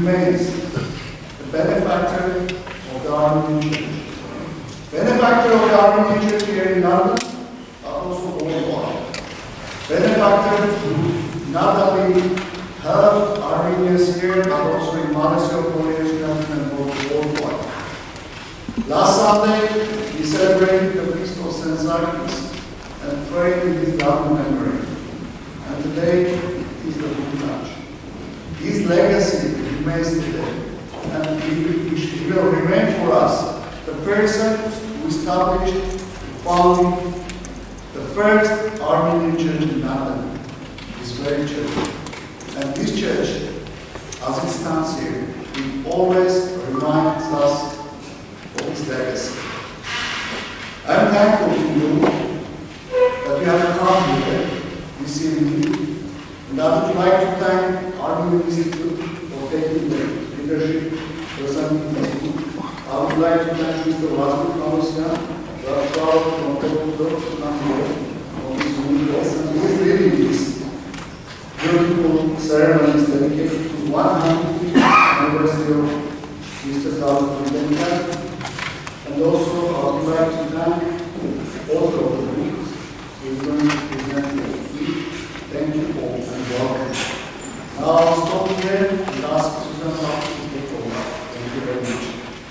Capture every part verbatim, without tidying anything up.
remains the benefactor of the Armenian Church. Benefactor of the Armenian Church here in London, but also worldwide. Benefactor who not only helped Armenians here, but also in monetary operations and worldwide. Last Sunday, we celebrated the feast of Saint Zacchaeus and prayed in his loving memory. And today is the good touch. His legacy remains today, and he will remain for us the person who established and founded the first Armenian church in London, this very church. And this church, as it stands here, it always reminds us of his legacy. I am thankful to you that you have come here this evening, and I would like to thank Armenian Institute for taking the leadership presenting this book. I would like to thank Mister Caloust, we are proud to come here on this universe, and he is leading this beautiful ceremonies dedicated to one hundred fiftieth anniversary of Mister Gulbenkian. And also, I would like to thank all of the groups who are going to present the Thank you all and welcome. Now I'll stop here and ask Susan to take over. Thank you very much.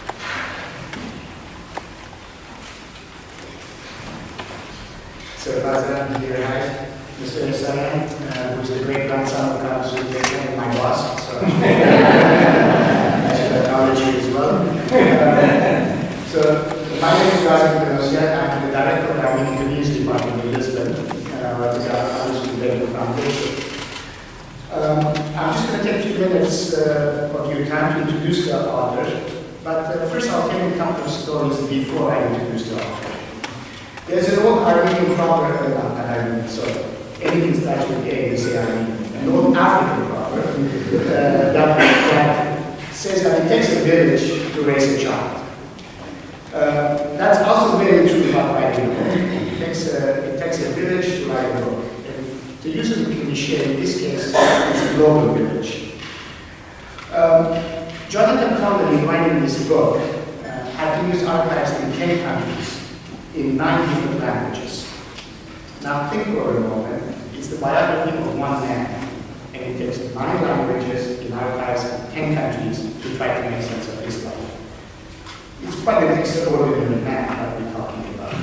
Sir President, dear High, Mister Nissan, uh, who is the great grandson of Caloust and my boss, so I should acknowledge you as well. Uh, so, my name is Jonathan Conlin. I'm the director of the Armenian Community Department in Lisbon, uh, where the Caloust Foundation. Um, I'm just going to take a few minutes uh, of your time to introduce the author, but uh, first I'll tell you a couple of stories before I introduce the author. There's an old Armenian proverb, uh, not Armenian, sorry, anything starts with A, they say Armenian, an old African proverb uh, that, that says that it takes a village to raise a child. Uh, that's also very true about writing a book. It takes a, it takes a village to write a book. And to use a cliche, in this case, it's a global village. Um, Jonathan Conlin, in writing this book, uh, had to use archives in ten countries, in nine different languages. Now think for a moment, it's the biography of one man, and it takes nine languages in archives in ten countries to try to make sense of his life. It's quite an extraordinary man that we're talking about.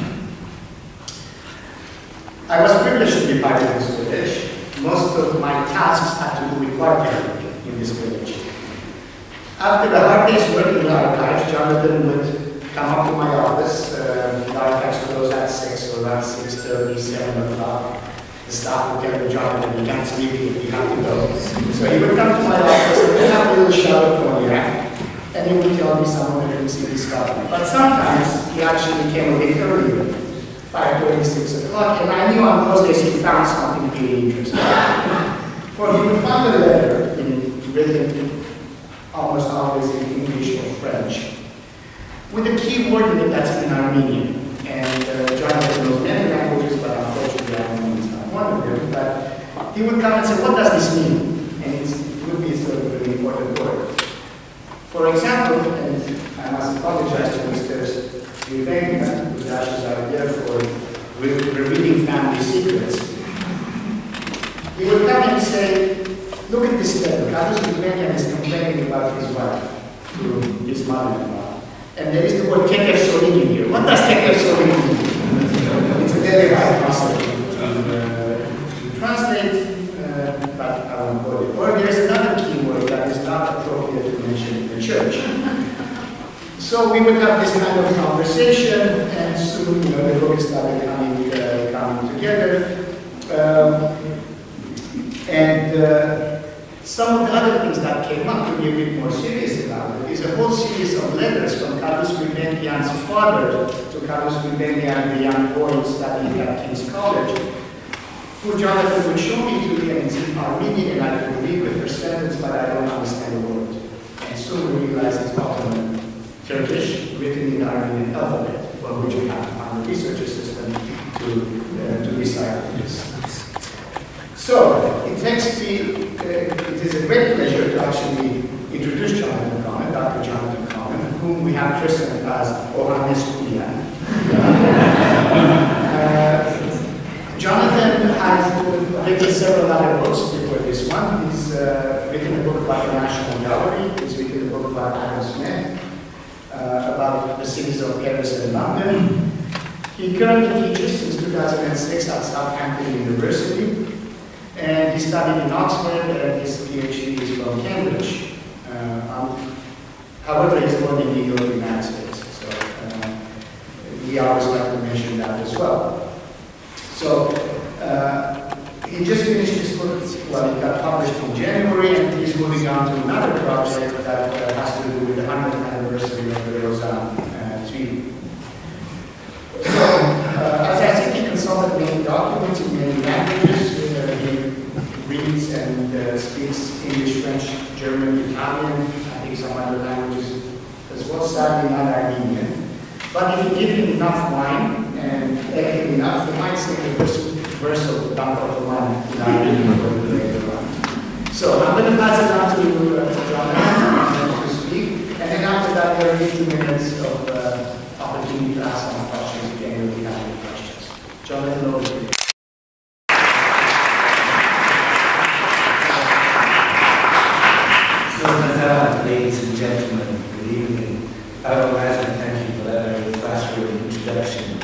I was privileged to be part of this village. Most of my tasks had to do with working in this village. After the hard days working in the archives, Jonathan would come up to my office. Uh, the archives closed at six or around six thirty, seven o'clock. The staff would tell me, Jonathan, you can't sleep here, you have to go. So he would come to my office and we'd have a little shower of cognac. And he would tell me some of the things he discovered. But sometimes he actually came a bit earlier, five thirty, six o'clock, and I knew on those days he found something really interesting. For he would find a letter in, written almost always in English or French, with a key word in it that's in Armenian. And uh, Jonathan knows many languages, but unfortunately Armenian is not one of them. But he would come and say, what does this mean? And it's, it would be sort of a really important word. For example, and I must apologize to Mister Gulbenkian, whose ashes are there for revealing family secrets. He would come and say, look at this letter. Caloust is complaining about his wife to his mother-in-law. And there is the word Keter Sorin in here. What does Keter Sorin mean? It's a very hard process to, uh, to translate. Uh, but I won't quote it. Or there's another key word that is not appropriate to mention in the church. So we would have this kind of conversation, and soon, you know, the book started coming, uh, coming together. Um, and uh, some of the other things that came up to be a bit more serious about it is a whole series of letters from Caloust Gulbenkian's father to Caloust Gulbenkian, the young boy studying at King's College, who Jonathan would show me to me, and it's in Armenian, and I could read with her sentence, but I don't understand the word. And soon we realized it's often Turkish, written in the Armenian alphabet, for which we have to find a research assistant to, uh, to decipher this. So, it takes me, uh, it is a great pleasure to actually introduce whom we have christened as Johannes Julian. uh, Jonathan has written several other books before this one. He's uh, written a book about the National Gallery. He's written a book about Adam Smith, uh, about the cities of Paris and London. He currently teaches since two thousand six at Southampton University, and he studied in Oxford, and his PhD is from Cambridge. Uh, um, however, he's born in legal in the United States, so uh, we always like to mention that as well. So, uh, he just finished his book, well, it got published in January, and he's moving on to another project that uh, has to do with the hundredth anniversary of the Lausanne uh, Treaty. So, uh, as I said, he consulted many documents in many languages. Uh, he reads and uh, speaks English, French, German, Italian, I think some other languages as well, sadly not Armenian. But if you give him enough wine, and egg him enough, he might sing the verse, verse of Don Ottoman in Armenian later on. So I'm going to pass it on to uh, Jonathan to speak, and then after that there will be two minutes of uh, opportunity to ask some questions if any of you have any questions. Jonathan, over to you. So, ladies and gentlemen, good evening. I would like to thank you for that very flattering introduction.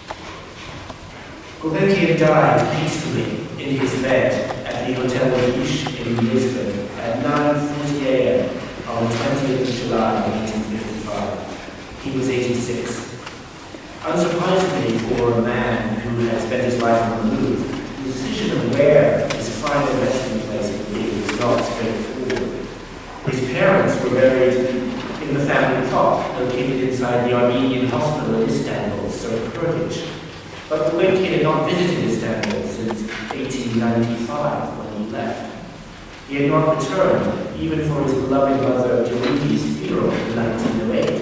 Gulbenkian died peacefully in his bed at the Hotel Richest in Lisbon at nine forty a m on the twentieth of July nineteen fifty-five. He was eighty-six. Unsurprisingly for a man who had spent his life on the move, the decision of where his final resting place would be was not straightforward. His parents were buried in the family plot located inside the Armenian hospital in Istanbul, Sir Kurdish. But Gulbenkian had not visited Istanbul since eighteen ninety-five when he left. He had not returned, even for his beloved mother Jarudi's funeral in nineteen oh eight.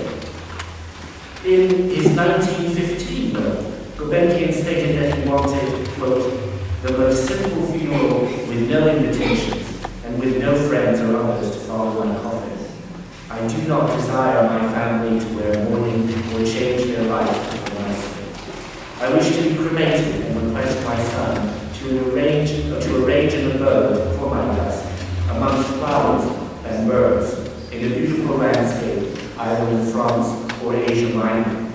In his nineteen fifteen note, Gulbenkian stated that he wanted, quote, the most simple funeral with no invitations and with no friends or others to follow my coffin. I do not desire my family to wear mourning or change their life when I sleep. I wish to be cremated and request my son to arrange, or to arrange an abode for my dust amongst flowers and birds in a beautiful landscape either in France or Asia Minor.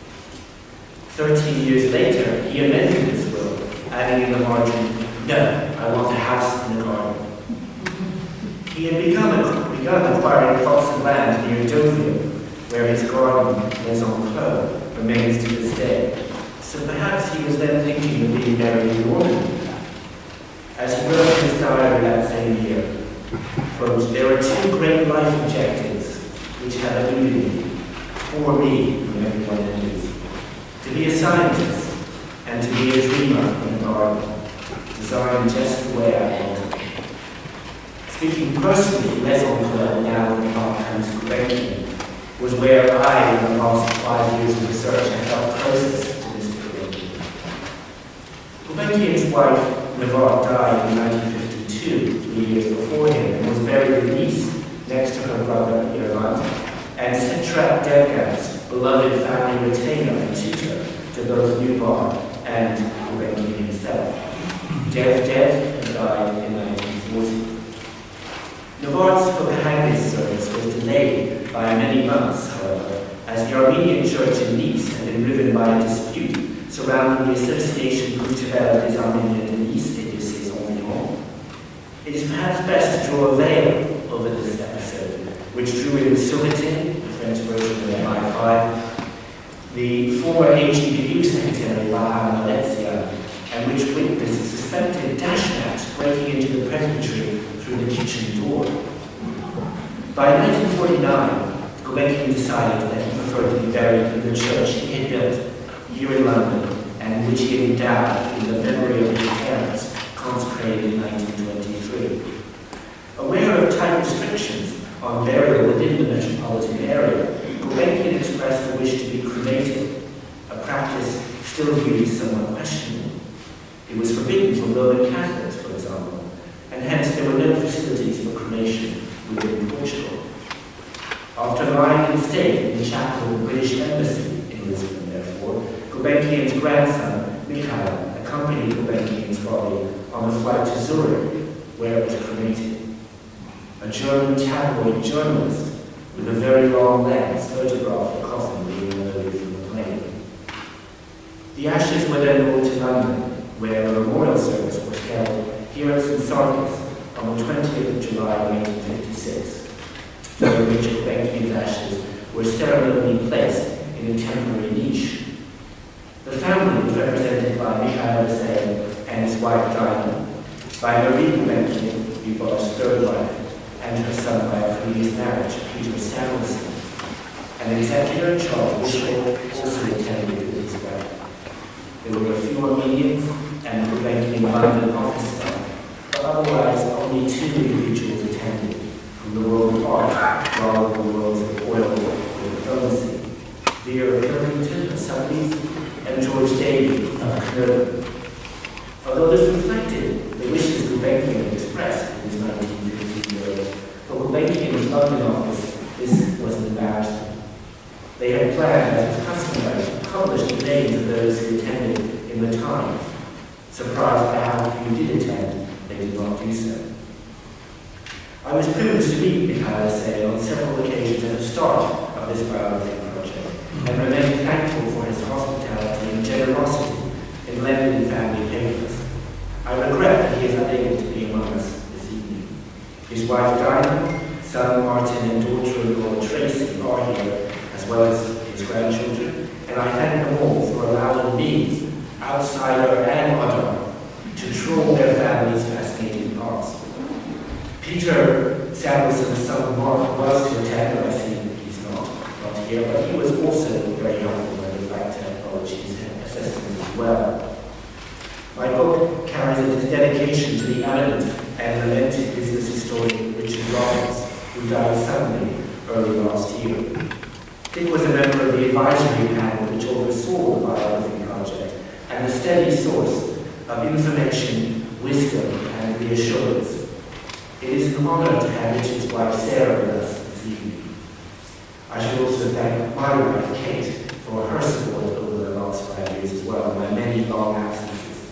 Thirteen years later, he amended his will, adding in the margin, no, I want a house in the garden. He had become, begun acquiring plots of land near Deauville, where his garden, Maison Cloud, remains to this day. So perhaps he was then thinking of being married in Normandy. As he wrote in his diary that same year, quote, there are two great life objectives which have eluded me, for me, from everyone else, to be a scientist and to be a dreamer in a garden, designed just the way I want it. Speaking personally, Maison Cloud, now in the Balkans, Gulbenkian, was where I, in the last five years of research, have felt closest to this period. Gulbenkian's wife, Navarre, died in nineteen fifty-two, three years before him, and was buried in Nice, next to her brother, Irland, and Setrak Devgat's beloved family retainer and tutor to both Navarre and Gulbenkian himself. Dev Dev had died in nineteen forty. Navarre's Copenhagen service was delayed by many months, however, as the Armenian church in Nice had been riven by a dispute surrounding the association culturelle des Arméniens de Nice et de ses environs. It is perhaps best to draw a veil over this episode, which drew in Souritin, the French version of M I five, the former H E B U secretary, Baham Valencia, and which witnessed a suspected Dashnaks breaking into the presbytery through the kitchen door. By nineteen forty-nine, Gulbenkian decided that he preferred to be buried in the church he had built here in London and which he had endowed in the memory of his parents, consecrated in nineteen twenty-three. Aware of tight restrictions on burial within the metropolitan area, Gulbenkian expressed a wish to be cremated, a practice still viewed as somewhat questionable. It was forbidden for Roman Catholics, for example, and hence there were no facilities for cremation within Portugal. After lying in state in the chapel of the British Embassy in Lisbon, therefore, Gulbenkian's grandson, Mikhail, accompanied Gulbenkian's body on a flight to Zurich, where it was cremated. A German tabloid journalist with a very long lens photographed the coffin being loaded from the plane. The ashes were then brought to London, where a memorial service was held here at Saint Sarkis on the twentieth of July nineteen fifty-six, during which Gulbenkian's ashes were ceremonially placed in a temporary niche. The family was represented by Mikhail and his wife Dinah, by Marie Gulbenkian, Yuval's third wife, and her son by a previous marriage, Peter Samuelson. An executor, Charles Bishop, also attended with his wife. There were a few Armenians and Gulbenkian London office staff, but otherwise only two individuals attended, from the world of art rather than the worlds of oil or diplomacy. Vera Pilkington of Sotheby's and George Davey of Caloust. Although this reflected the wishes Gulbenkian expressed in his nineteen fifteen years, for Gulbenkian's London office, this was an embarrassment. They had planned, as was customary, to publish the names of those who attended in the Times. Surprised by how few did attend, they did not do so. I was privileged to meet Mikhail on several occasions at the start of this biography project, and remain thankful for his hospitality and generosity in lending family papers. I regret that he is unable to be among us this evening. His wife Dinah, son Martin, and daughter-in-law Tracy are here, as well as his grandchildren, and I thank them all for allowing me, outsider and modern, to trawl their family's fascinating past. Peter Samuelson's son Mark was to attend, but I see he's not, not here, but he was also very helpful, and would like to acknowledge his assistance as well. My book carries a dedication to the eminent and lamented business historian Richest, who died suddenly early last year. Dick was a member of the advisory panel which oversaw the biography project and a steady source of information, wisdom, and reassurance. It is an honor to have Richard's wife Sarah with us this evening. I should also thank my wife Kate for her support over the last five years as well, and my many long absences.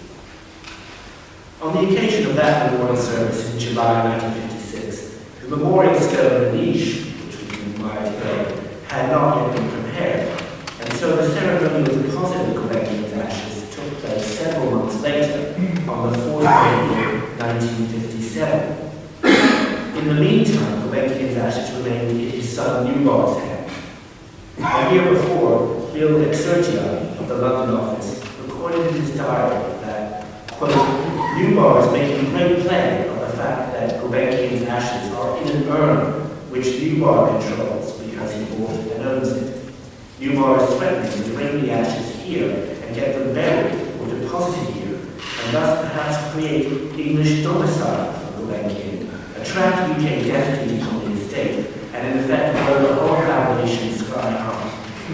On the occasion of that memorial service in July nineteen fifty-six, the memorial stone and niche, which we can admire today, had not yet been prepared, and so the ceremonial deposit of Gulbenkian's ashes took place several months later, on the fourth of April nineteen fifty-seven. In the meantime, Gulbenkian's ashes remained in his son Newbar's hands. A year before, Bill Exergian of the London office recorded in his diary that, quote, Newbar is making great play of the fact that Gulbenkian's ashes are in an urn which Newbar controls because he bought and owns it. Newbar is threatening to bring the ashes here and get them buried or deposited here, and thus perhaps create English domicile for Gulbenkian, attract U K deputies on the estate, and in effect blow the whole foundation sky high.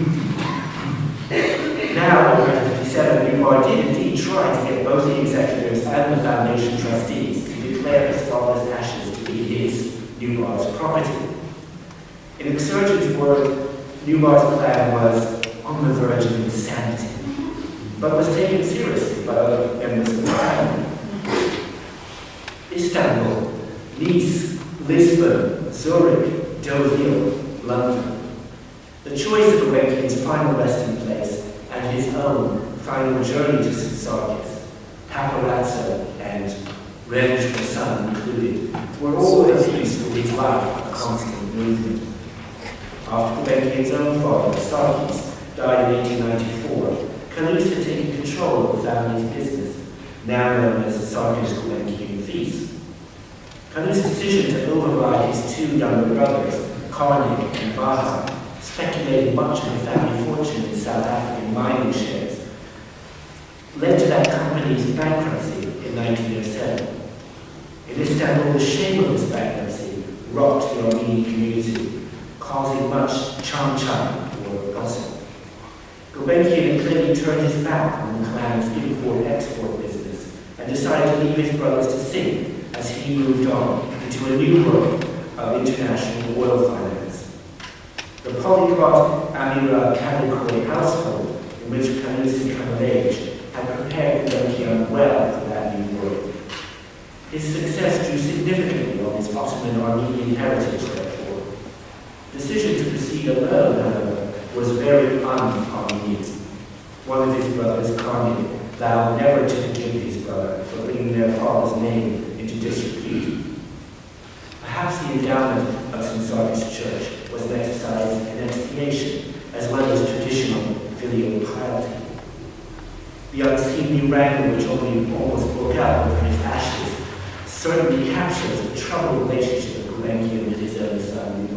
Now, in nineteen fifty-seven, Newbar did indeed try to get both the executors and the foundation trustees to declare his father's ashes to be his, Newbar's, property. In Exergian's word, Newbar's plan was on the verge of insanity, but was taken seriously by other members of the family. Istanbul, Nice, Lisbon, Zurich, Deauville, London. The choice of Gulbenkian's final resting place and his own final journey to Saint Sarkis, Paparazzo, and Revenge for Son included, were all the keys for his life of constant movement. After Gulbenkian's own father, Sarkis, died in eighteen ninety-four, Caloust had taken control of the family's business, now known as the Sarkis Gulbenkian Feast. Caloust's decision to override his two younger brothers, Carnig and Baha, speculating much of the family fortune in South African mining shares, led to that company's bankruptcy in nineteen oh seven. In Istanbul, the shame of this bankruptcy rocked the Armenian community, causing much cham-cham, or gossip. Gulbenkian had clearly turned his back on the clan's import-export business and decided to leave his brothers to sink as he moved on into a new world of international oil finance. The polyglot Amira Catholic household in which Caloust had come of age had prepared Gulbenkian well for that new world. His success drew significantly on his Ottoman Armenian heritage, therefore. The decision to proceed alone, however, was very un-Armenian. One of his brothers, Conlin, vowed never to forgive his brother for bringing their father's name into disrepute. Perhaps the endowment of Saint Sarkis Church was an exercise in expiation, as well as traditional filial piety. The unseemly wrangle which only almost broke out over his ashes certainly captures the troubled relationship of Gulbenkian with his own son,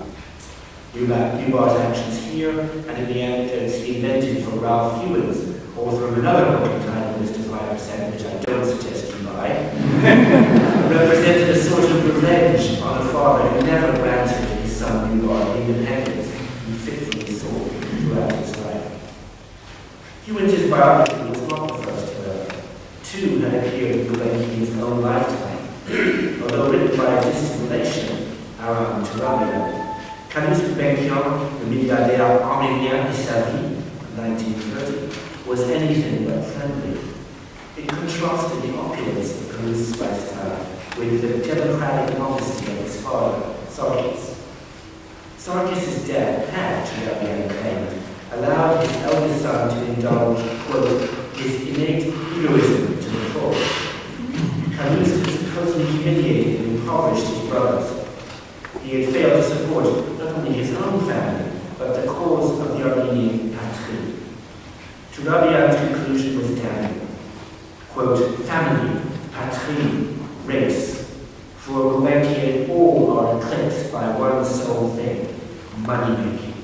Nubar. Nubar's actions here, and in the anecdotes he invented for Ralph Hewins, author of another book entitled Mister five percent, which I don't suggest you buy, represented a sort of revenge on a father who never granted his son Nubar the independence he fitfully sought throughout his life. Hewins' biography was not the first, however. Two had appeared in Gulbenkian's own lifetime, although written by a distant relation, Aram Turabia. Caloust Gulbenkian, the milliardaire arménien de sa vie, nineteen thirty, was anything but friendly. It contrasted the opulence of Caloust's lifestyle with the democratic modesty of his father, Sarkis. Sarkis' death had, Turabia claimed, allowed his eldest son to indulge, quote, his innate egoism to the full. Caloust had supposedly humiliated and impoverished his brothers. He had failed to support not only his own family, but the cause of the Armenian patrie. Turabian's conclusion was damning. Quote, family, patrie, race. For Gulbenkian, all are eclipsed by one sole thing, money-making.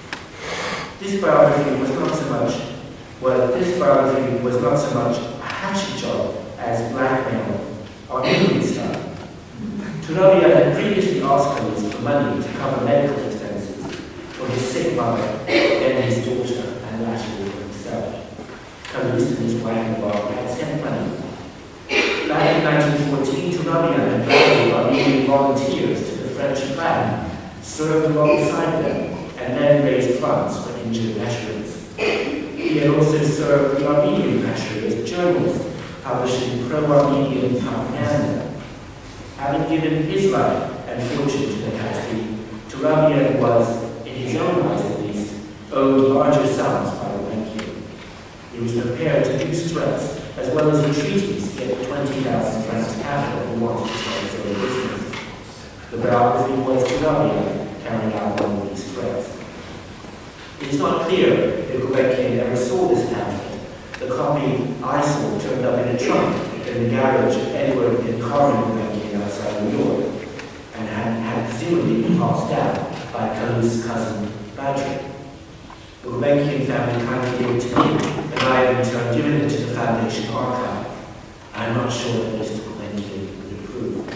This biography was not so much, well, this biography was not so much a hatchet job as blackmail or Indian style. Turabia had previously asked Caloust for money to cover medical expenses for his sick mother, then his daughter, and lastly for himself. Caloust and his wife Nubar had sent money. Back in nineteen fourteen, Turabia had rallied Armenian volunteers to the French flag, served alongside them, and then raised funds for injured veterans. He had also served the Armenian patrie as journalist, publishing pro-Armenian propaganda. Having given his life and fortune to the patrie, Turabia was, in his own eyes at least, owed larger sums by Gulbenkian. He was prepared to use threats as well as entreaties to get twenty thousand francs capital he wanted to start his own business. The biography was Turabia carrying out one of these threats. It is not clear if Gulbenkian ever saw this pamphlet. The copy I saw turned up in a trunk in the garage of Edward and Carmen Gulbenkian outside New York, and had, had presumably been passed down by Caloust's cousin Badri. The Gulbenkian family kindly gave it to me, and I have in turn given it to the Foundation archive. I am not sure that Mister Gulbenkian would approve.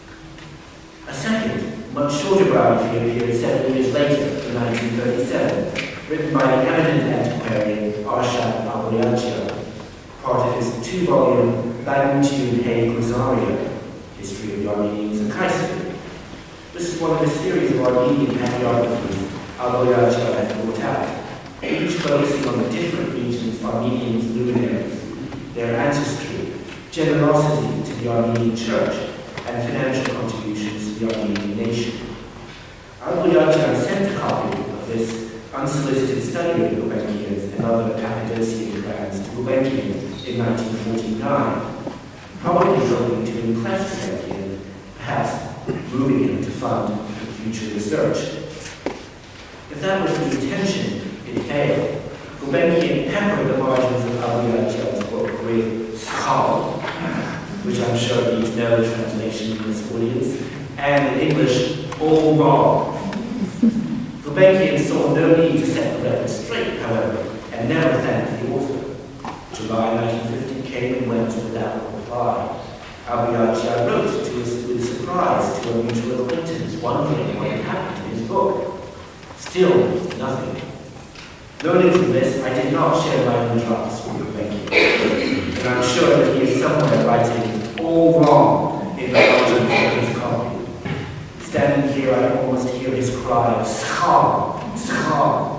A second, much shorter biography appeared seven years later, in nineteen thirty-seven, written by the eminent antiquarian Arshad Aboyadjian, part of his two-volume Bagmutian Hay Grosaria, History of the Armenians and Kayseri. This is one of a series of Armenian hagiographies Aboyadjian had brought out, each focusing on the different regions of Armenians' luminaries, their ancestry, generosity to the Armenian Church, and financial contributions to the Armenian nation. Aboyadjian sent a copy of this unsolicited study of Gulbenkian's and other Cappadocian clans to Gulbenkian in nineteen forty-nine, probably hoping to impress Gulbenkian, perhaps moving him to fund future research. If that was the intention, it failed. Gulbenkian peppered the margins of Aboyadjian's book with schal, which I'm sure needs no translation in this audience, and in English, all wrong. Gulbenkian saw no need to set the record straight, however, and never thanked the author. July nineteen fifty came and went without a reply. Aboyadjian wrote to us with surprise to a mutual acquaintance, wondering what had happened to his book. Still, nothing. Learning from this, I did not share my own drafts with Gulbenkian, and I'm sure that he is somewhere writing all wrong in the margin of his copy. Standing here, I almost hear his cry, Schar, Schar.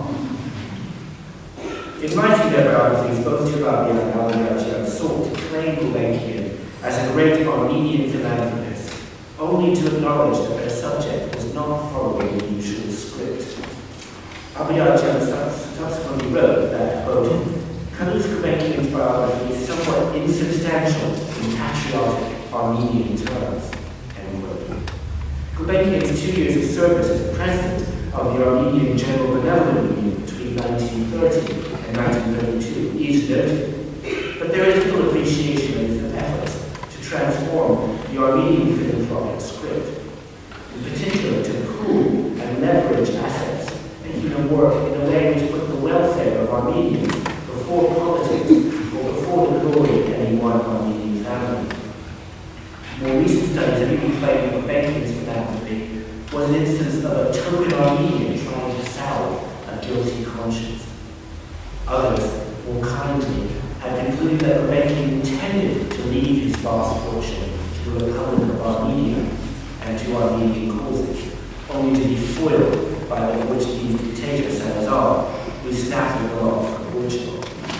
In writing their biographies, both Jalabi and Al-Yajab sought to claim Gulbenkian as a great Armenian philanthropist, only to acknowledge that their subject was not following the usual script. Al-Yajab subsequently wrote that, quote, Caloust Gulbenkian's biography is somewhat insubstantial in patriotic Armenian terms, end quote. Gulbenkian's two years of service as president of the Armenian General Benevolent Union between nineteen thirty and nineteen thirty-two is noted, but there is little appreciation of his efforts to transform the Armenian philanthropic script, in particular to pool and leverage assets, making them work in a way which put the welfare of Armenians before politics or before the glory of any one Armenian family. More recent studies have even claimed that Gulbenkian's philanthropy was an instance of a token Armenian trying to salve a guilty conscience. Others, more kindly, have concluded that Gulbenkian intended to leave his vast fortune to the Republic of Armenia and to Armenian causes, only to be foiled by the Portuguese dictator Salazar, who snapped him off from Portugal.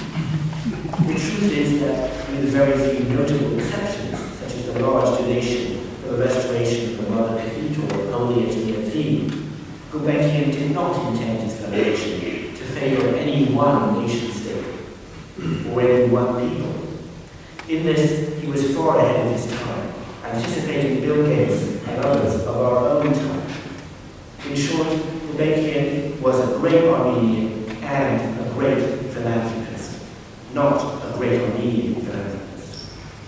The truth is that, with very few notable exceptions, such as the large donation for the restoration of the Mother Cathedral of Holy Athene, Gulbenkian did not intend his foundation to favor any one nation-state or any one people. In this, he was far ahead of his time, anticipating Bill Gates and others of our own time. In short, Gulbenkian was a great Armenian and a great philanthropist, not a great Armenian philanthropist.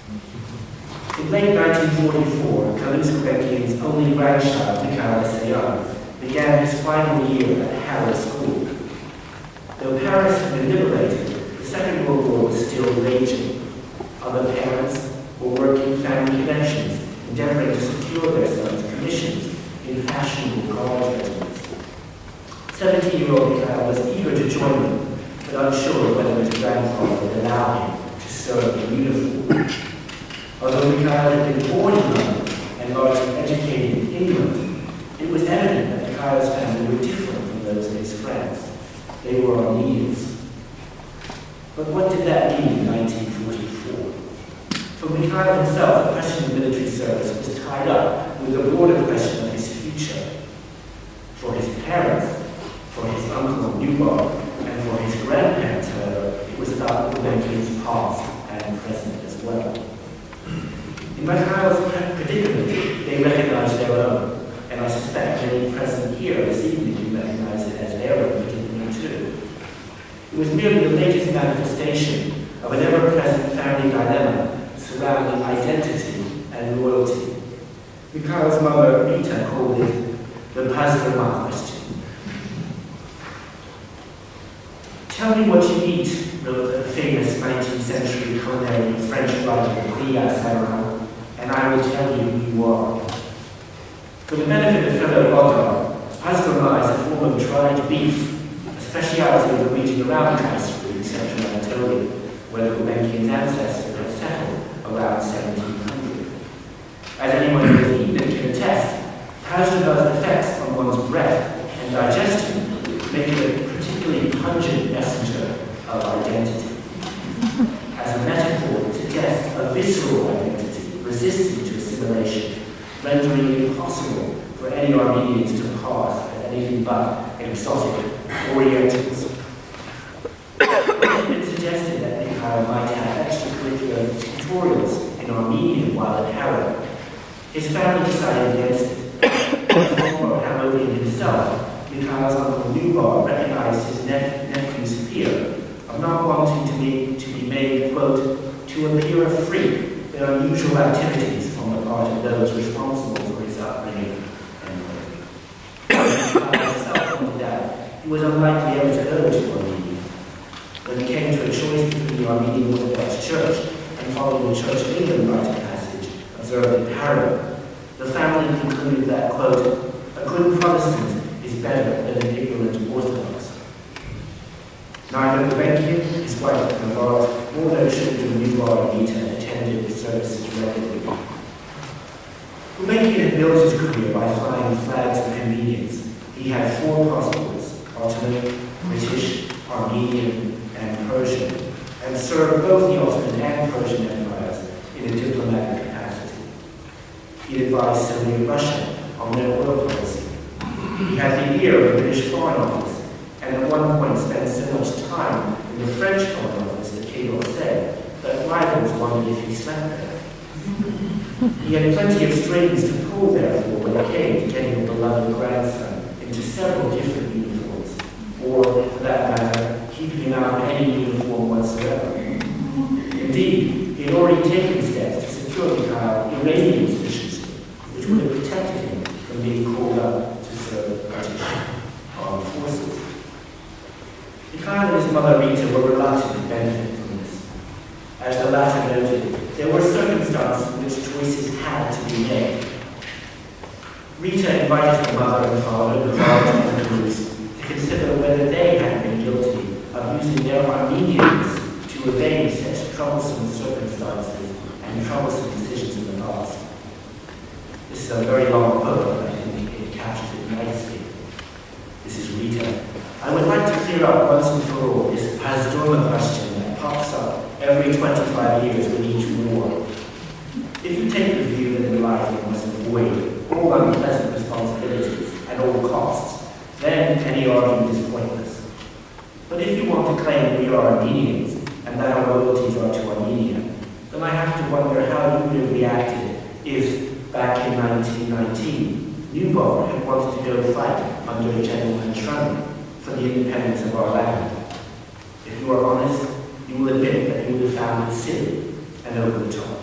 In late nineteen forty-four, Caloust Gulbenkian's only grandchild, Mikhail Sayan, began his final year at Harrow School. Though Paris had been liberated, the Second World War was still raging. Other parents were working family connections, endeavoring to secure their sons' commissions in fashionable college regiments. Seventeen-year-old Mikhail was eager to join them, but unsure whether his grandfather would allow him to serve in uniform. Although Mikhail had been born in London and largely educated in England, it was evident that Mikhail's family were different from those of his friends. They were Armenians. But what did that mean in nineteen forty-four? For Mikhail himself, the question of military service was tied up with the broader question of his future. For his parents, for his uncle Newbar, and for his grandparents, however, it was about Gulbenkian's past and present as well. In Mikhail's predicament, they recognized their own, and I suspect many present here this evening recognize it as their own predicament too. It was merely the latest manifestation of an ever-present family dilemma surrounding identity and loyalty. Mikhail's mother, Rita, called it the Pazderma question. Tell me what you eat, wrote the famous nineteenth century culinary French writer Priya Saran, and I will tell you who you are. For the benefit of fellow Bulgar, Pazderma is a form of dried beef, a speciality of the region around Caloust in central Anatolia, where the Gulbenkian's ancestors had settled around seventeen hundred. As anyone who has eaten it can attest, Pazderma's effects on one's breath and digestion make it a particularly pungent messenger of identity. As a metaphor, it suggests a visceral identity, resistant to assimilation, rendering it impossible for any Armenians to pass as anything but exotic Orientals. It has been suggested that Mikhail might have extracurricular tutorials in Armenian while at Harrow. His family decided against it. For Harrowian himself, Mikhail's uncle Newbar recognized his ne nephew's fear of not wanting to be, to be made, quote, to appear a freak in unusual activities on the part of those responsible for his upbringing, end quote. Mikhail himself pointed out he was unlikely ever to go to Armenia. When he came to a choice between the Armenian Orthodox Church and following the Church of England rite of passage observed in Harrow, the family concluded that, quote, a good Protestant is better than an ignorant Orthodox. Neither Gulbenkian, his wife Caloust, nor their children Newbar and Rita attended the services regularly. Gulbenkian had built his career by flying flags of convenience. He had four passports, Ottoman, British, Armenian, and Persian, and served both the Ottoman and Persian empires in a diplomatic capacity. He advised Soviet Russia on their oil policy. He had the ear of the British Foreign Office, and at one point spent so much time in the French Foreign Office that Caloust said that rivals wondered if he slept there. He had plenty of strings to pull, therefore, when it came to getting a beloved grandson into several different uniforms, or, for that matter, keeping him out of any uniform whatsoever. Indeed, he had already taken steps to secure Mikhail Iranian sufficiency, which would have protected him from being called up to serve British armed forces. Mikhail and his mother Rita were reluctant to benefit from this. As the latter noted, there were circumstances in which choices had to be made. Rita invited her mother and father, the father and Caloust, to consider whether they had been guilty of using their Armenians to evade such troublesome circumstances and troublesome decisions in the past. This is a very long quote, but I think it captures it nicely. This is Rita. I would like to clear up once and for all this Pazdorma question that pops up every twenty-five years with each war. If you take the view that in life we must avoid all unpleasant responsibilities at all costs, then any argument is pointless. But if you want to claim we are Armenians and that our loyalties are to Armenia, then I have to wonder how you would have reacted if, back in nineteen nineteen, Neubar had wanted to go fight under General Trump for the independence of our land. If you are honest, you will admit that you would have found it silly and over the top.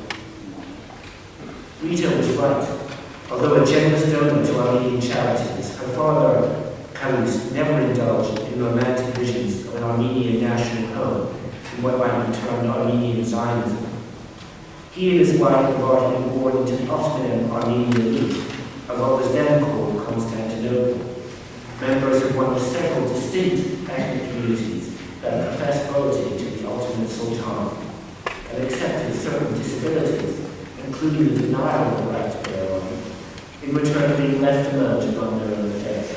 Rita was right. Although a generous donor to Armenian charities, her father, Caloust, never indulged in romantic visions of an Armenian national home in what might be termed Armenian Zionism. He and his wife were born into the Ottoman Armenian elite of what was then called Constantinople, members of one of several distinct ethnic communities that professed loyalty to the Ottoman Sultan and accepted certain disabilities, including the denial of the right to bear arms, in return for being left alone to run their own affairs.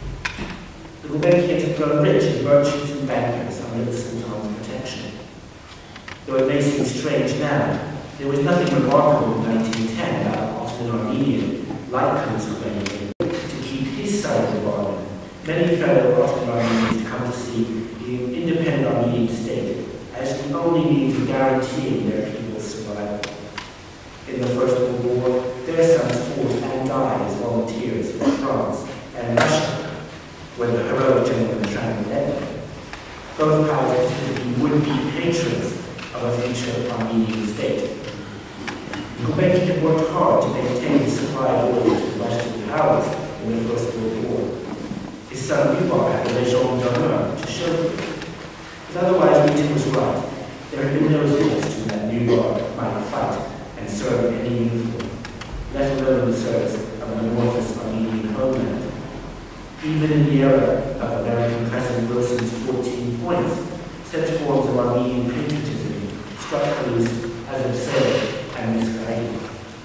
The Gulbenkians had grown rich as merchants and bankers under the Sultan's protection. Though it may seem strange now, there was nothing remarkable in nineteen ten about Ottoman Armenian, like Caloust Gulbenkian, to keep his side of the bargain. Many fellow Ottoman Armenians come to see the independent Armenian state as the only means of guaranteeing their people's survival. In the First World War, their sons fought and died as volunteers in France and Russia, where the heroic General Trump led them. Both powers would be patrons of a future Armenian state. Gulbenkian worked hard to maintain the supply of oil to the Western powers in the First World War. His son Neubar had a Legion d'honneur to show for it. But otherwise, Rita was right. There had been no suggestion that Neubar might fight and serve in any uniform, let alone the service of an amorphous Armenian homeland. Even in the era of American President Wilson's fourteen points, such forms of Armenian patriotism struck Caloust as absurd and misguided.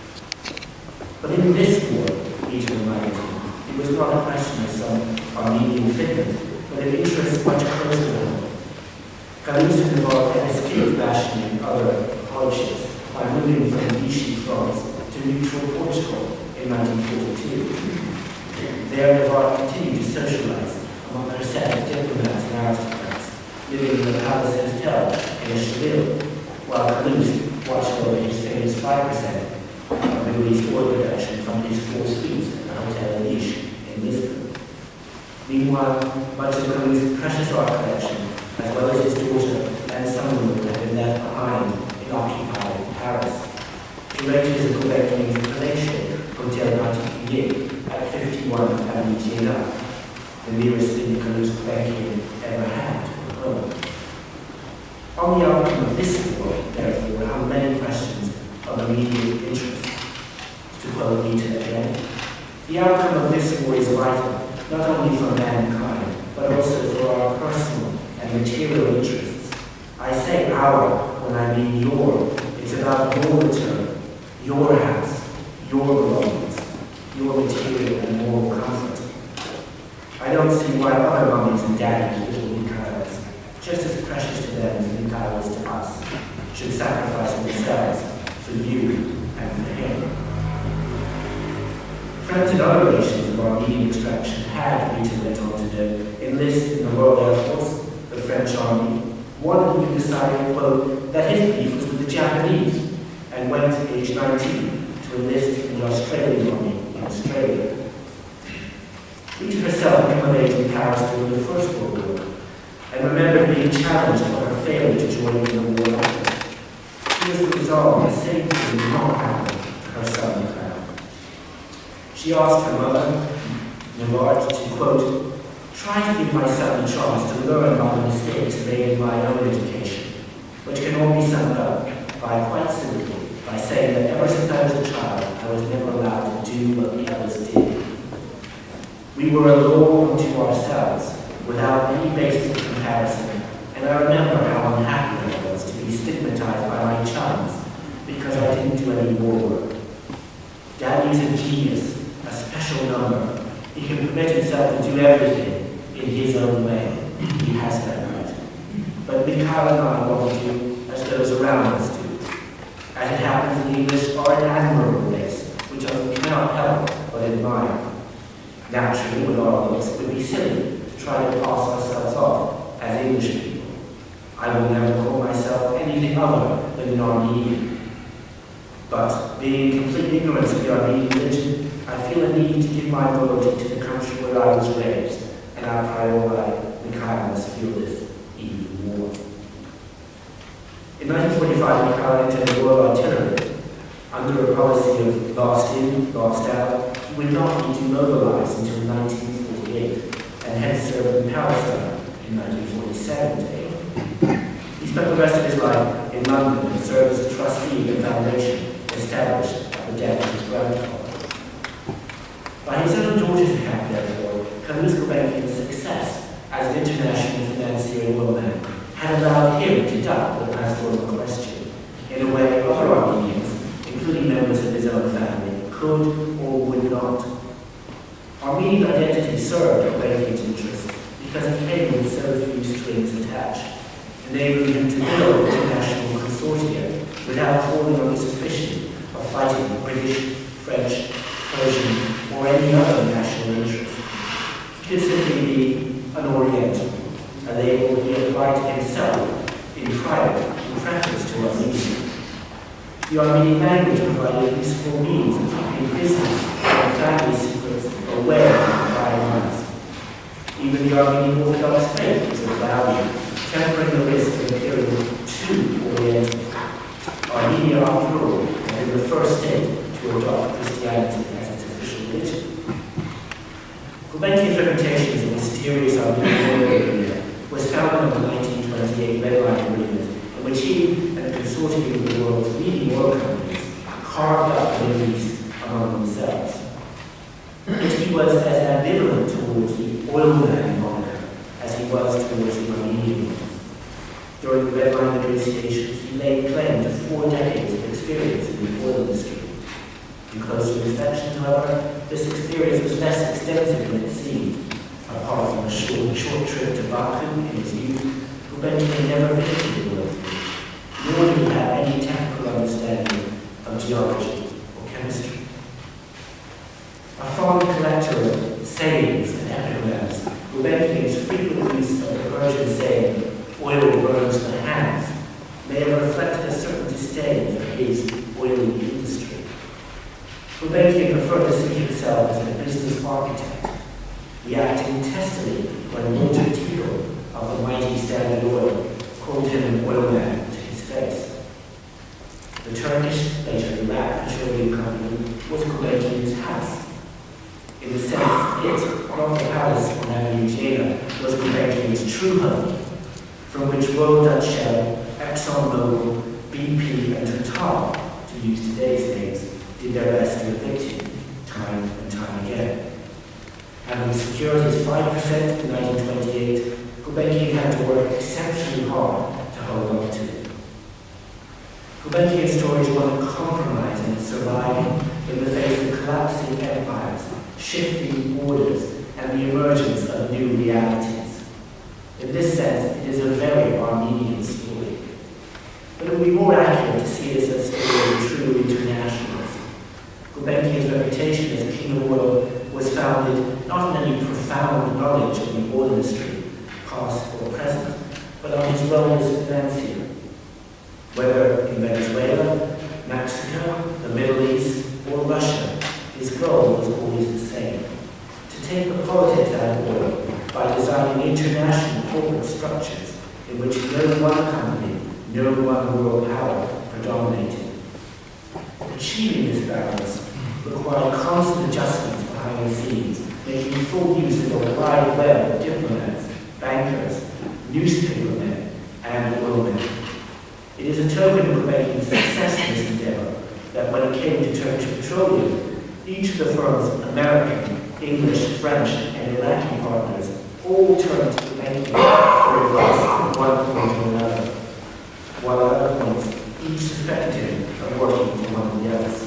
But in this war, Rita reminded him, it was not a question of some Armenian fitness, but of interests much closer to home. Caloust had involved had escaped bashing and other hardships by moving from Vichy France to neutral Portugal in nineteen forty-two. There, Navarre continued to socialize among her set of diplomats and aristocrats, living in the Palace Hotel in Seville, while Caloust watched over his famous five percent of Middle East oil production from his four suites at the Hotel Niche in Lisbon. Meanwhile, much of Caloust's precious art collection, as well as his daughter and son-in-law, had been left behind in occupied Paris. Directors of Gulbenkian's palatial Hotel Particulier at fifty-one Avenue Gina, the nearest thing Caloust Gulbenkian ever had to a home. On the outcome of this war, therefore, hung many questions of immediate interest. To quote Rita again, the outcome of this war is vital, not only for mankind, but also for our personal and material interests. I say our when I mean your. It's about your return, your house, your belongings, your material and moral comfort. I don't see why other mummies and daddies, little Mikhailas, just as precious to them as Mikhail is to us, should sacrifice themselves for you and for him. Friends and other relations of Armenian extraction had, Rita went on to do, enlist in the Royal Air Force, the French Army. One who decided, quote, that his beef was with the Japanese, and went at age nineteen to enlist in the Australian Army in Australia. Rita herself came of age in Paris during the First World War, and remembered being challenged for her failure to join in the war effort. She was resolved that same thing would not happen to her son Mikhail. She asked her mother, Nevard, to, quote, try to give my son a chance to learn about the mistakes made in my own education, which can all be summed up by quite simply by saying that ever since I was a child, I was never allowed to do what the others did. We were a law unto ourselves, without any basis of comparison, and I remember how unhappy I was to be stigmatized by my chums because I didn't do any war work. Daddy's a genius, a special number. He can permit himself to do everything in his own way. He has that right. But Mikhail and I want to do as those around us do. As it happens, the English are an admirable race, which I cannot help but admire. Naturally, with all of us, it would be silly to try to pass ourselves off as English people. I will never call myself anything other than an Armenian. But, being in complete ignorance of the Armenian religion, I feel a need to give my loyalty to the country where I was raised, and a priori, Mikhail must feel this even more. In nineteen forty-five, Mikhail entered the Royal Artillery. Under a policy of lost in, lost out, he would not be demobilized until nineteen forty-eight, and hence served in Palestine in nineteen forty-seven to eight. He spent the rest of his life in London and served as a trustee of the foundation established at the death of his grandfather. By his own daughter's account, therefore, Caloust Gulbenkian's success as an international financier and woman had allowed him to duck the pastoral question in a way other Armenians, including members of his own family, could or would not. Armenian identity served Gulbenkian's interest because it came with so few strings attached, enabling him to build international consortia without falling under suspicion of fighting British, French, Persian, or any other national interest. He could simply be an Oriental, a label he applied to himself in private in preference to Armenian. The Armenian language provided useful means of keeping business and family secrets away from prying eyes. Even the Armenian Orthodox faith was of value, tempering the risk of appearing too Oriental. Armenia, after all, had been the first state to adopt Christianity as its official religion. Gulbenkian's reputation as a mysterious Armenian warrior was founded on the nineteen twenty-eight Red Line Agreement, in which he and a consortium of the world's leading oil companies carved up the Middle East among themselves. But he was as ambivalent towards the oil man moniker as he was towards the Armenian one. During the Red Line negotiations, he laid claim to four decades of experience in the oil industry. In closer inspection, however, this experience was less extensive than it seemed. Apart from a short, short trip to Baku in his youth, Gulbenkian never visited the oil field, nor did he have any technical understanding of geology or chemistry. A fond collector of sayings and epigrams, Gulbenkian's frequent use of the Persian saying, "oil burns the hands," may have reflected a certain disdain for his oily industry. Gulbenkian preferred to see himself as a business architect, reacting testily when Walter Teagle of the mighty Standard Oil called him an oil man to his face. The Turkish, later Iraq Petroleum Company, was Gulbenkian's house. In the sense, it, not the palace on Avenue Jena, was Gulbenkian's true home, from which Royal Dutch Shell, ExxonMobil, B P, and Total, to use today's names, did their best to evict him, time and time again. Having secured his five percent in nineteen twenty-eight, Gulbenkian had to work exceptionally hard to hold on to it. Gulbenkian's story is one of compromise and surviving in the face of collapsing empires, shifting borders, and the emergence of new realities. In this sense, it is a very Armenian story. But it would be more accurate to see it as a story of true internationalism. Gulbenkian's reputation as a king of oil was founded not on any profound knowledge of the oil industry, past or present, but on his role as financier. Whether in Venezuela, Mexico, the Middle East, or Russia, his goal was always the same: to take the politics out of oil by designing international corporate structures in which no one company, no one world power predominated. Achieving this balance required constant adjustments behind the scenes, making full use of a wide web of diplomats, bankers, newspapermen, and oilmen. It is a token of Gulbenkian's success in this endeavor that when it came to Turkish petroleum, each of the firm's American, English, French, and Iraqi partners all turned to Gulbenkian for advice at one point or another, while at other points each suspected him of working for one of the others.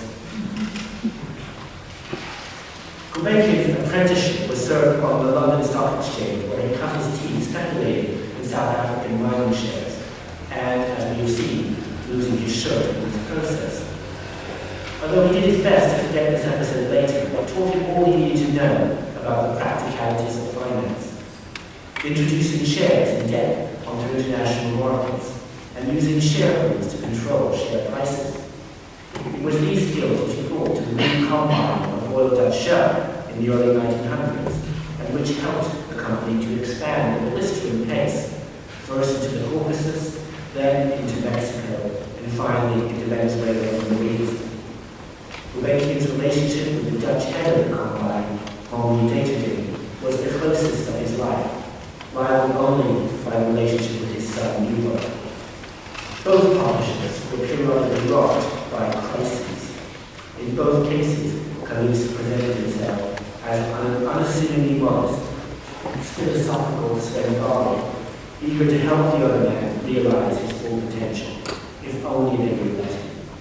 Gulbenkian's apprenticeship was served on the London Stock Exchange, where he cut his teeth speculating in South African mining shares, and, as we have seen, losing his shirt in the process. Although he did his best to forget this episode later, it taught him all he needed to know about the practicalities of finance, introducing shares and debt onto international markets, and using share pools to control share prices. It was these skills which he brought to the new combine of Royal Dutch Shell in the early nineteen hundreds, and which helped the company to expand at a blistering pace, first into the Caucasus, then into Mexico, and finally into Venezuela and the Middle East. Gulbenkian's relationship with the Dutch head of the combine, Henri Daterding, was the closest of his life, rivaled only by the relationship with his son Nubar. Both partnerships were periodically rocked by crises. In both cases, Caloust presented himself as an unassumingly modest, philosophical Svengali, eager to help the other man realize his full potential, if only they would let him.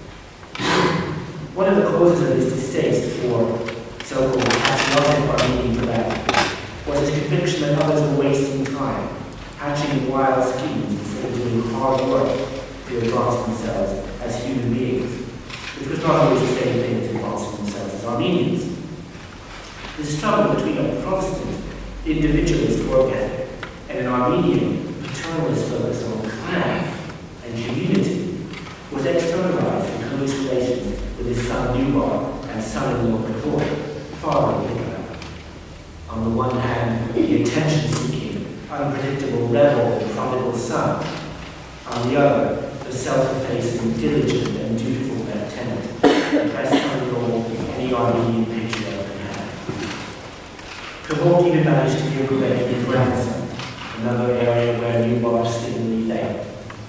One of the causes of his distaste for so-called patriotic Armenian philanthropy was his conviction that others were wasting time, hatching wild schemes instead of doing hard work to advance themselves as human beings, which was not always the same thing as advancing themselves as Armenians. The struggle between a Protestant, individualist work ethic and an Armenian paternalist focus on clan and community was externalized in Caloust's relations with his son Nubar and son-in-law Kapoor, father of Hitler. On the one hand, the attention-seeking, unpredictable rebel and prodigal son. On the other, the self-effacing, diligent and dutiful lieutenant, the best son-in-law any Armenian patriarch can have. Kapoor even managed to give Gulbenkian a grandson, another area where Nubar seemingly failed.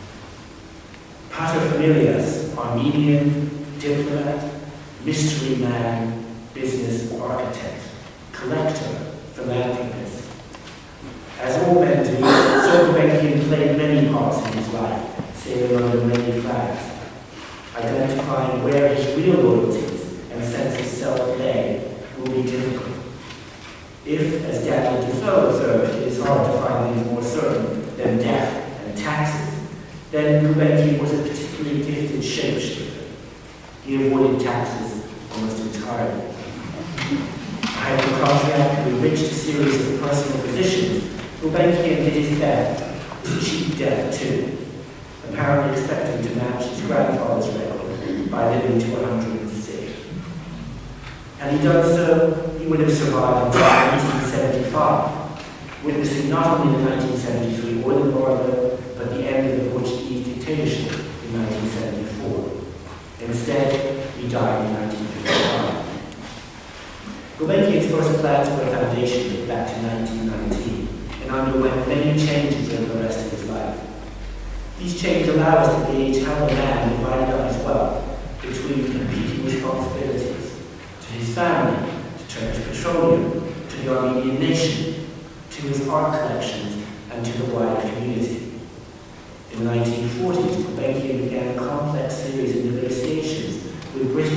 Paterfamilias, Armenian, diplomat, mystery man, business architect, collector, philanthropist. As all men do, so Gulbenkian played many parts in his life, sailing under many flags. Identifying where his real loyalties and sense of self lay will be difficult. If, as Daniel Defoe observed, it is hard to find things more certain than death and taxes, then Gulbenkian was a particularly gifted shapeshifter. He avoided taxes almost entirely. Hypochondriac who enriched a series of personal positions, Gulbenkian did his best to cheat death too, apparently expecting to match his grandfather's record by living to one hundred six. Had he done so, he would have survived until nineteen seventy-five, witnessing not only the nineteen seventy-three oil embargo, but the end of the Portuguese dictatorship in nineteen seventy-four. Instead, he died in nineteen fifty-five. Gulbenkian's first plans for a foundation date back to nineteen nineteen and underwent many changes over the rest of his life. These changes allow us to gauge how the man divided up his wealth between competing responsibilities to his family, to Turkish petroleum, to the Armenian nation, to his art collections, and to the wider community. In the nineteen forties, Gulbenkian began a complex series of negotiations with British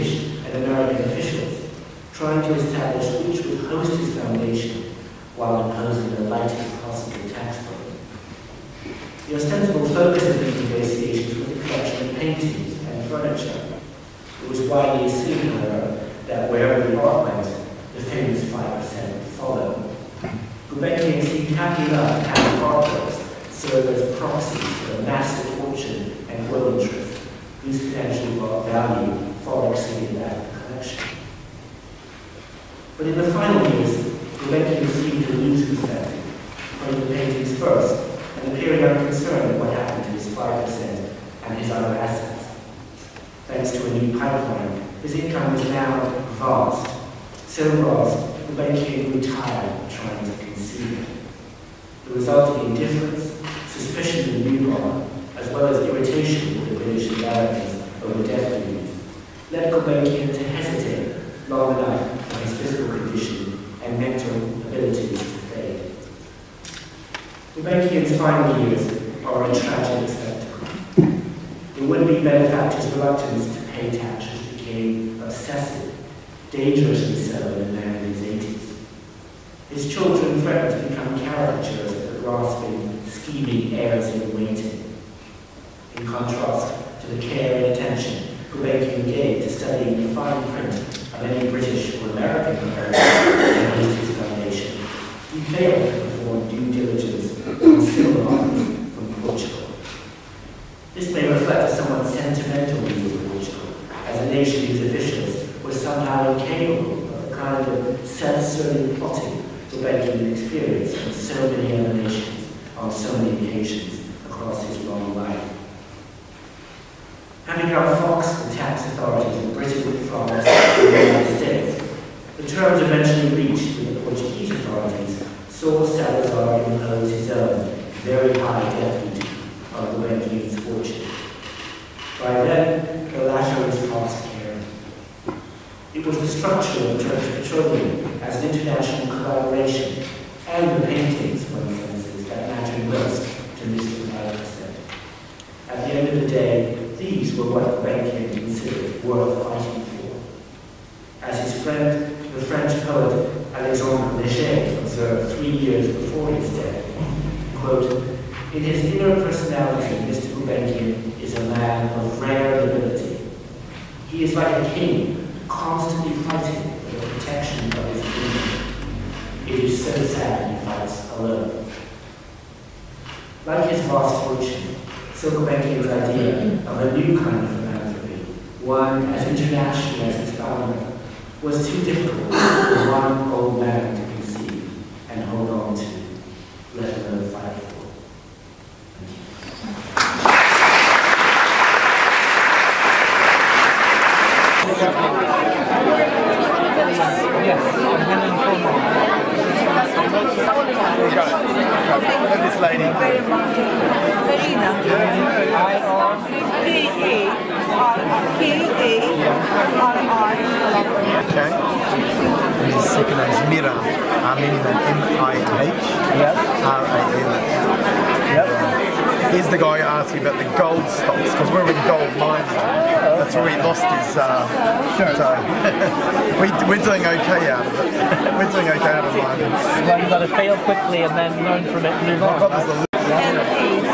and American officials, trying to establish which would host his foundation while imposing the lightest possible tax burden. The ostensible focus of these negotiations was the collection of paintings and furniture. It was widely assumed, however, that wherever the art went, the famous five percent would follow. Gulbenkian seemed happy enough to have artworks serve as proxies for a massive fortune and oil interest, whose potential value far exceeded that of the collection. But in the final years, Gulbenkian seemed to lose perspective, putting the paintings first and appearing unconcerned with what happened to his five percent and his other assets. Thanks to a new pipeline, his income was now vast, so vast Gulbenkian grew tired of trying to conceal it. The resulting indifference, suspicion of Newborn, as well as irritation with the British Americans over debt duties, led Gulbenkian to hesitate long enough for his physical condition and mental abilities to fade. Gulbenkian's final years are a tragic spectacle. The would-be benefactor's reluctance to pay taxes became obsessive, dangerously so in a man in his eighties. His children threatened to become caricatures of the grasping, scheming heirs in waiting. In contrast to the care and attention Gulbenkian gave to studying the fine print of any British or American proposal to host his foundation, he failed to perform due diligence on silver mines from Portugal. This may reflect a somewhat sentimental view of Portugal, as a nation whose officials were somehow incapable of the kind of self-serving plotting Gulbenkian experienced from so many other nations on so many occasions across his long life. Having outfoxed the tax authorities in Britain, France, and the United States, the terms eventually reached with the Portuguese authorities saw Salazar impose his own very high death duty on Gulbenkian's fortune. By then, the latter was past care. It was the structure of Turkish petroleum as an international collaboration and the paintings, for instance, that mattered most to Mister five percent. At the end of the day, these were what Gulbenkian considered worth fighting for. As his friend, the French poet Alexandre Richest observed three years before his death, quote, "In his inner personality, Mister Gulbenkian is a man of rare nobility. He is like a king, constantly fighting for the protection of his kingdom. It is so sad he fights alone." Like his vast fortune, so Gulbenkian's idea of a new kind of philanthropy, one as international as its founder, was too difficult for one old man to conceive and hold on to, let alone fight for. Thank you. Yes, and then informal. There you go. Look at this lady. Verena. I R P E R P E R I. Okay. And his second name is Mira. I mean M I H R A N. Yep. He's the guy who asked you about the gold stocks, because we're in gold mining. That's where he lost his, uh, so we, we're doing okay out of it. We're doing okay out of mining. Well, you've got to fail quickly and then learn from it and move on. My brother's the